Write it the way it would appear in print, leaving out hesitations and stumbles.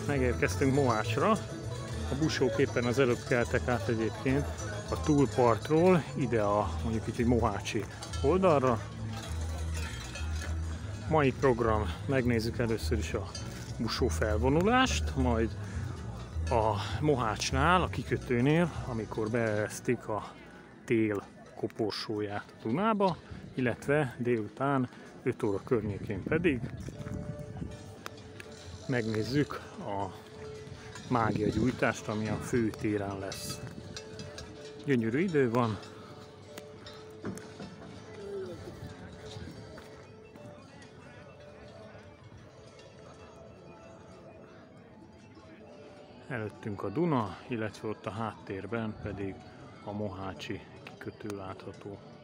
megérkeztünk Mohácsra. A busók éppen az előbb keltek át egyébként a túlpartról ide a mondjuk itt egy mohácsi oldalra. Mai program, megnézzük először is a busó felvonulást, majd a Mohácsnál, a kikötőnél, amikor beeresztik a tél koporsóját a Dunába, illetve délután 5 óra környékén pedig megnézzük a mágiagyújtást, ami a főtéren lesz. Gyönyörű idő van. Előttünk a Duna, illetve ott a háttérben pedig a mohácsi kikötő látható.